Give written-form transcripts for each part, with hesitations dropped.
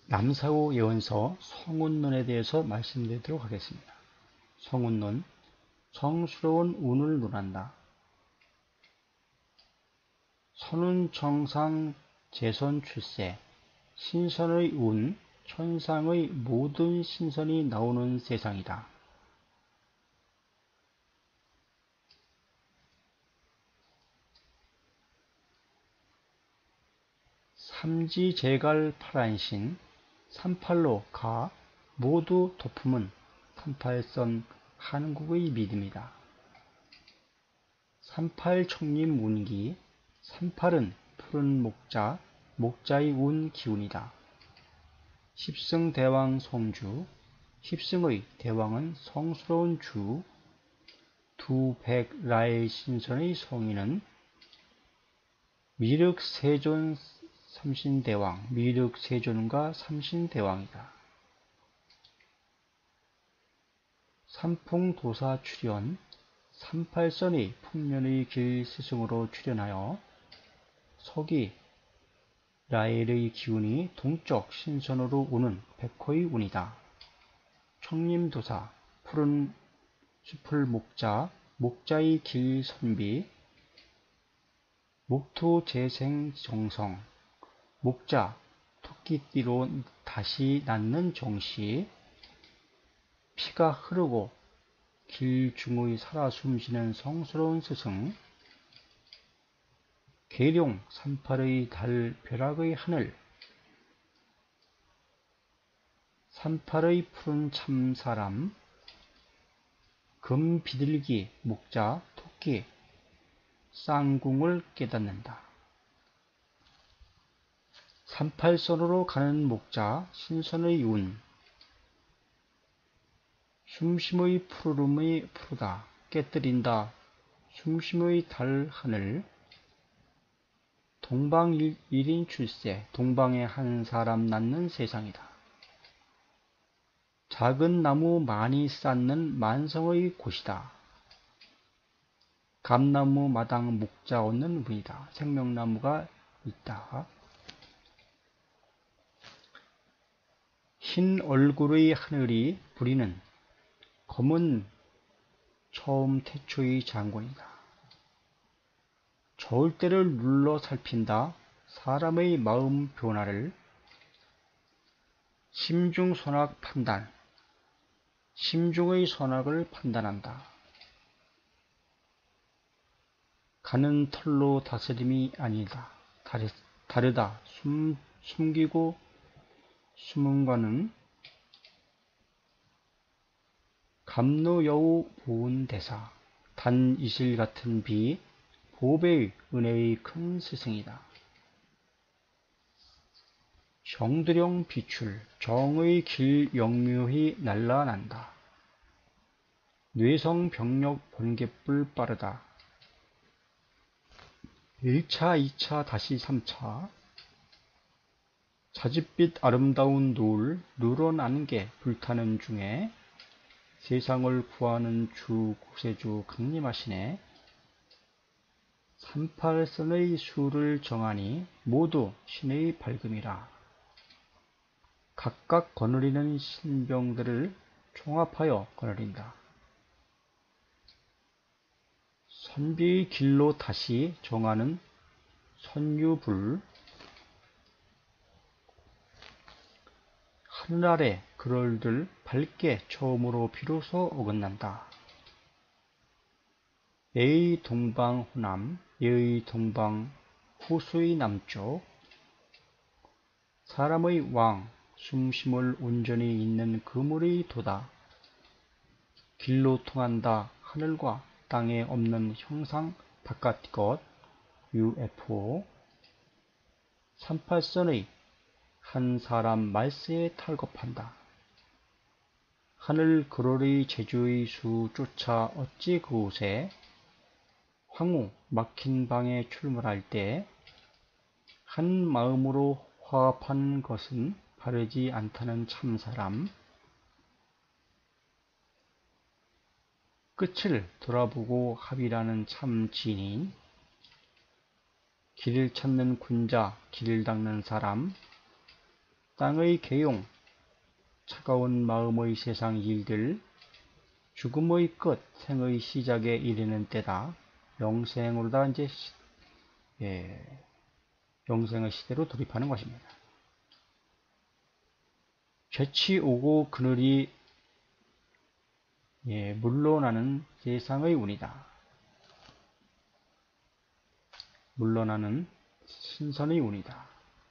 남사우 예언서 성운론에 대해서 말씀드리도록 하겠습니다. 성운론, 성스러운 운을 논한다. 선운 정상 재선 출세, 신선의 운, 천상의 모든 신선이 나오는 세상이다. 삼지재갈 파란신, 38로 가 모두 도품은 38선 한국의 믿음이다. 38청림 운기, 38은 푸른 목자, 목자의 운 기운이다. 십승 대왕 성주, 십승의 대왕은 성스러운 주, 두백라의 신선의 성인은 미륵세존 삼신대왕, 미륵세존과 삼신대왕이다. 삼풍도사 출현, 38선의 풍년의 길 스승으로 출현하여 서기 라엘의 기운이 동쪽 신선으로 오는 백호의 운이다. 청림도사, 푸른 숲을 목자, 목자의 길 선비, 목토 재생 정성, 목자, 토끼띠로 다시 낳는 정시, 피가 흐르고 길중의 살아 숨쉬는 성스러운 스승, 계룡 38의 달 벼락의 하늘, 38의 푸른 참사람, 금 비둘기, 목자, 토끼, 쌍궁을 깨닫는다. 38선으로 가는 목자, 신선의 운, 숨쉼의 푸르름의 푸르다, 깨뜨린다, 숨쉼의 달 하늘, 동방 1인 출세, 동방에 한 사람 낳는 세상이다. 작은 나무 많이 쌓는 만성의 곳이다. 감나무 마당 목자 얻는 분이다. 생명나무가 있다. 흰 얼굴의 하늘이 부리는 검은 처음 태초의 장군이다. 저울대를 눌러 살핀다. 사람의 마음 변화를 심중 선악 판단, 심중의 선악을 판단한다. 가는 털로 다스림이 아니다. 다르다. 숨기고 숨음과는 감노여우 보은대사, 단 이슬 같은 비, 보배의 은혜의 큰 스승이다. 정드령 비출, 정의 길 영묘히 날라난다. 뇌성 병력 번갯불 빠르다. 1차, 2차, 다시 3차. 자줏빛 아름다운 노을, 누런 게 불타는 중에 세상을 구하는 주 구세주 강림하시네. 38선의 수를 정하니 모두 신의 밝음이라. 각각 거느리는 신병들을 총합하여 거느린다. 선비의 길로 다시 정하는 선유불, 하늘 아래 그럴들 밝게 처음으로 비로소 어긋난다. 예의 동방 호남, 예의 동방 후수의 남쪽, 사람의 왕, 숨쉼을 온전히 있는 그물의 도다. 길로 통한다. 하늘과 땅에 없는 형상 바깥 것, UFO, 38선의 한 사람 말세에 탈겁한다. 하늘 그롤의 제주의 수 쫓아 어찌 그곳에 황후 막힌 방에 출몰할 때 한 마음으로 화합한 것은 바르지 않다는 참사람, 끝을 돌아보고 합의라는 참 지닌, 길을 찾는 군자, 길을 닦는 사람, 땅의 계용, 차가운 마음의 세상 일들, 죽음의 끝, 생의 시작에 이르는 때다. 영생으로다 이제 영생의 시대로 돌입하는 것입니다. 죄치 오고 그늘이 물러나는 세상의 운이다. 물러나는 신선의 운이다.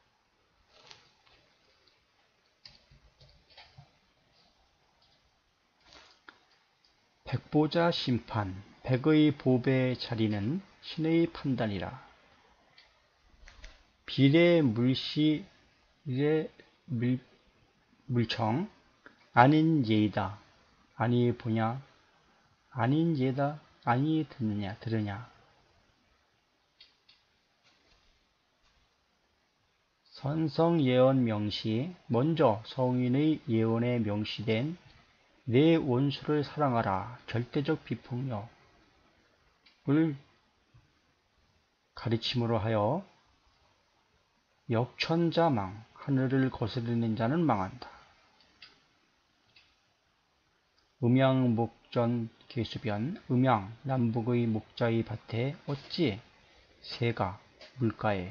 백보자 심판, 백의 보배 자리는 신의 판단이라. 비례 물시 의 물청, 아닌 예이다. 아니 보냐, 아닌 예다. 아니 들으냐. 선성 예언 명시, 먼저 성인의 예언에 명시된 내 원수를 사랑하라. 절대적 비폭력을 가르침으로 하여 역천자망, 하늘을 거스르는 자는 망한다. 음양 목전 계수변, 음양 남북의 목자의 밭에 어찌 새가 물가에.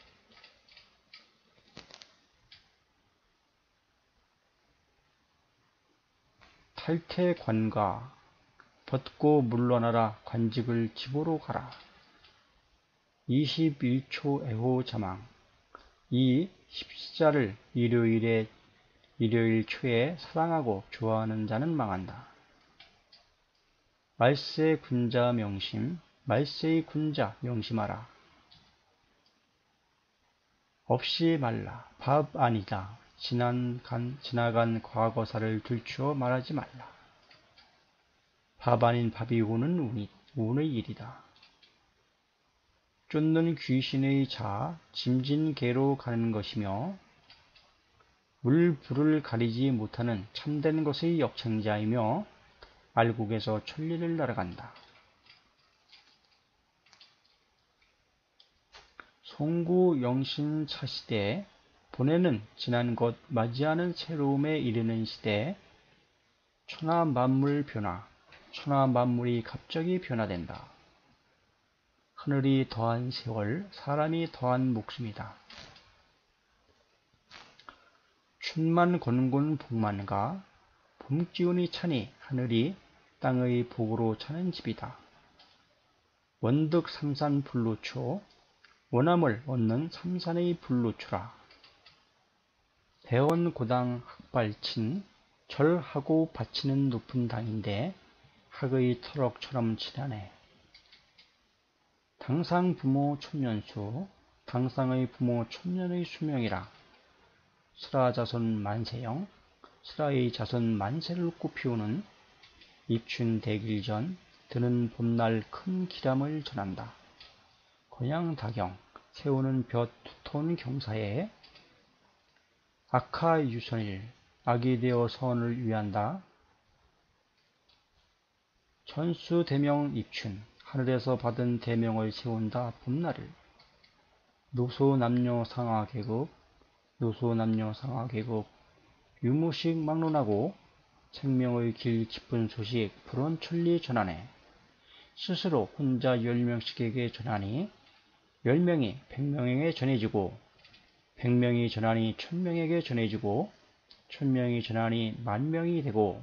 탈퇴 관가, 벗고 물러나라. 관직을 집으로 가라. 21초 애호 자망, 이 십시자를 일요일 초에 사랑하고 좋아하는 자는 망한다. 말세 군자 명심, 말세의 군자 명심하라. 없이 말라. 밥 아니다. 지나간 과거사를 들추어 말하지 말라. 밥 아닌 밥이 오는 운의 일이다. 쫓는 귀신의 자, 짐진개로 가는 것이며 물불을 가리지 못하는 참된 것의 역행자이며 알곡에서 천리를 날아간다. 송구 영신 차시대, 보내는 지난 것 맞이하는 새로움에 이르는 시대, 천하 만물 변화, 천하 만물이 갑자기 변화된다. 하늘이 더한 세월, 사람이 더한 목숨이다. 춘만 건곤 복만가, 봄기운이 차니 하늘이 땅의 복으로 차는 집이다. 원득 삼산 불로초, 원함을 얻는 삼산의 불로초라. 대원 고당 학발친, 절하고 바치는 높은 당인데 학의 터럭처럼 지나네. 당상 부모 천년수, 당상의 부모 천년의 수명이라. 슬하 자손 만세영, 슬하의 자손 만세를 꽃피우는 입춘 대길 전 드는 봄날 큰 기람을 전한다. 건양다경, 세우는 볕 두터운 경사에 악하유선일, 악이 되어 선을 위한다. 천수대명 입춘, 하늘에서 받은 대명을 세운다. 봄날을. 노소남녀 상하계급, 유무식 막론하고 생명의 길 깊은 소식 푸른 천리 전하네. 스스로 혼자 10명씩에게 전하니 10명이 100명에게 전해지고 100명이 전하니 1000명에게 전해지고 1000명이 전하니 10,000명이 되고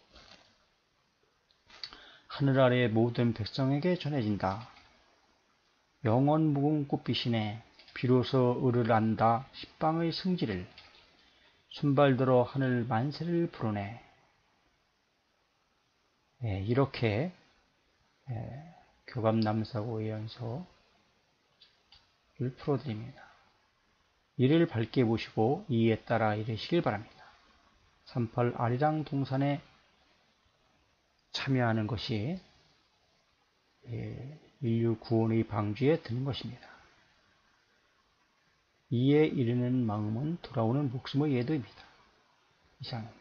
하늘 아래 모든 백성에게 전해진다. 영원 묵은 꽃빛이네. 비로소 을을 안다. 십방의 승지를. 순발들어 하늘 만세를 부르네. 이렇게 교감남사고 예언서를 풀어드립니다. 이를 밝게 보시고 이에 따라 이르시길 바랍니다. 38 아리랑 동산에 참여하는 것이 인류 구원의 방주에 드는 것입니다. 이에 이르는 마음은 돌아오는 목숨의 예도입니다. 이상입니다.